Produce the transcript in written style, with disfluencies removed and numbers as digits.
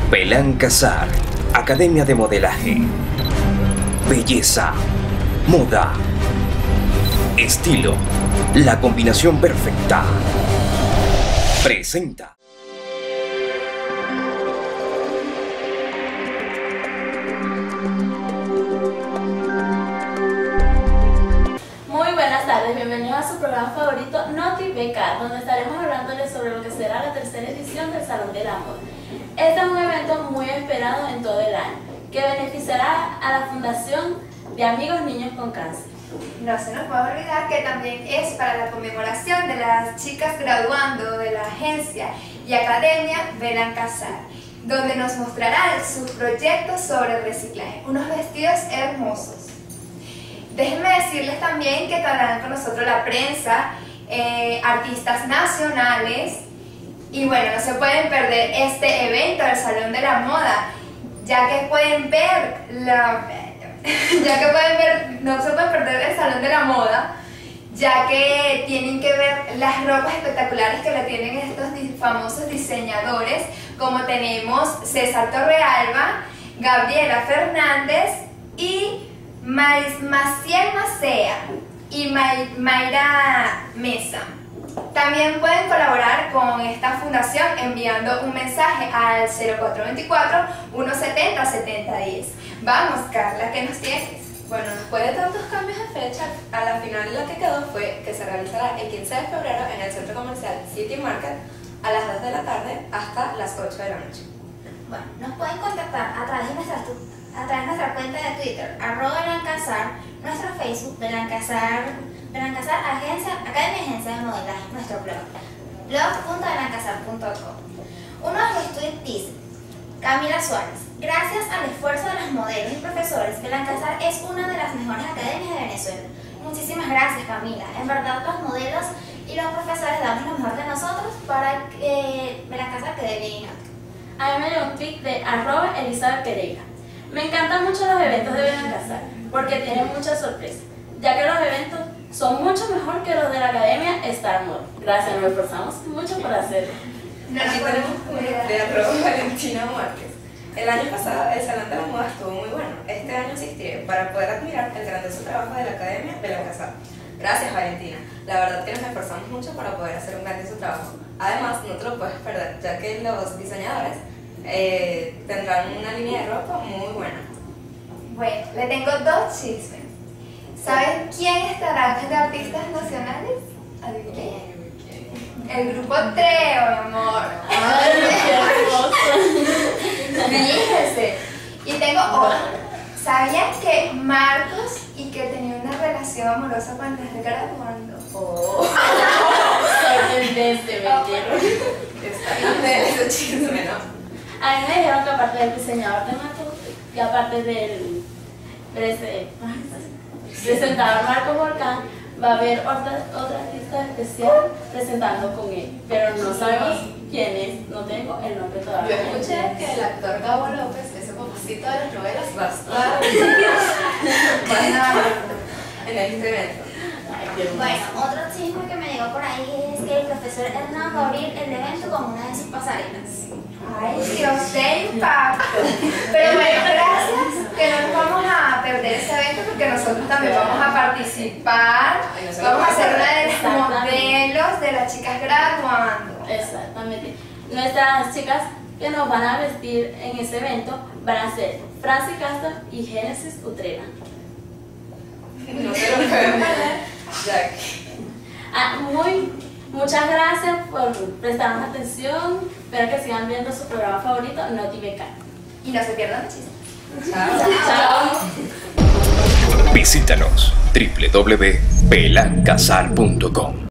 Belán Casar, Academia de Modelaje. Belleza, moda, estilo, la combinación perfecta. Presenta. Muy buenas tardes, bienvenidos a su programa favorito Noti Beca, donde estaremos hablándoles sobre lo que será la tercera edición del Salón de la Moda. Este es un evento muy esperado en todo el año, que beneficiará a la Fundación de Amigos Niños con Cáncer. No se nos puede olvidar que también es para la conmemoración de las chicas graduando de la agencia y academia Belán Casar, donde nos mostrarán sus proyectos sobre reciclaje, unos vestidos hermosos. Déjenme decirles también que estarán con nosotros la prensa, artistas nacionales, y bueno, no se pueden perder este evento del Salón de la Moda, ya que pueden ver no se pueden perder el Salón de la Moda, ya que tienen que ver las ropas espectaculares que le tienen estos famosos diseñadores, como tenemos César Torrealba, Gabriela Fernández y Maciel Macea y Mayra Mesa. También pueden colaborar con esta fundación enviando un mensaje al 0424-170-7010. Vamos, Carla, ¿qué nos tienes? Bueno, después de tantos cambios de fecha, a la final la que quedó fue que se realizará el 15 de febrero en el centro comercial City Market a las 2 de la tarde hasta las 8 de la noche. Bueno, nos pueden contactar a través de nuestra cuenta de Twitter, @BelánCasar, nuestro Facebook, Belán Casar Academia Agencia de Modelaje, nuestro blog.belancasar.com. Uno de los tweets dice: Camila Suárez, gracias al esfuerzo de los modelos y profesores, Belán Casar es una de las mejores academias de Venezuela. Muchísimas gracias, Camila. En verdad, los modelos y los profesores damos lo mejor de nosotros para que Belán Casar quede bien. A mí me dio un tweet de @Elizabeth Pereira. Me encantan mucho los eventos de Belán Casar porque tienen muchas sorpresas, ya que los eventos son mucho mejor que los de la Academia Star Mode. Gracias, nos esforzamos mucho por hacerlo. Aquí tenemos uno de @Valentina Márquez. El año pasado el Salón de la Moda estuvo muy bueno. Este año asistiré para poder admirar el grandioso trabajo de la Academia Belán Casar. Gracias, Valentina. La verdad que nos esforzamos mucho para poder hacer un grandioso trabajo. Además, no te lo puedes perder, ya que los diseñadores tendrán una línea de ropa muy buena. Bueno, le tengo dos chismes. ¿Saben quién estará de artistas nacionales? Adivinen. El grupo Treo, mi amor. ¡Ay, qué hermoso! Fíjense. Y tengo otra. ¿Sabían que Marcos y que tenía una relación amorosa cuando estás graduando? Oh. Sorprendente, me quiero. Está bien de ese chisme, ¿no? A mí me dijeron que aparte del diseñador de Marcos y aparte del presentador Marcos Volcán, va a haber otra artista especial presentando con él, pero no sabemos quién es, no tengo el nombre Yo todavía. escuché que el actor Gabo López, ese papacito de las novelas, va a estar en este evento. Ay, qué hermoso. Bueno, otro chisme que me llegó por ahí es que el profesor Hernán va a abrir el evento con una de sus pasarelas. Ay, Dios, qué impacto. Pero bueno, gracias, que no nos vamos a perder ese evento porque nosotros también vamos a participar. Vamos a ser una de los modelos de las chicas graduando. Exactamente. Nuestras chicas que nos van a vestir en ese evento van a ser Franci Castro y Génesis Utrera. No se lo pueden perder, ya que... Muchas gracias por prestarnos atención. Espero que sigan viendo su programa favorito, Noti Beca. Y no se pierdan el chisme. Chao. Chao. Visítanos www.belancasar.com.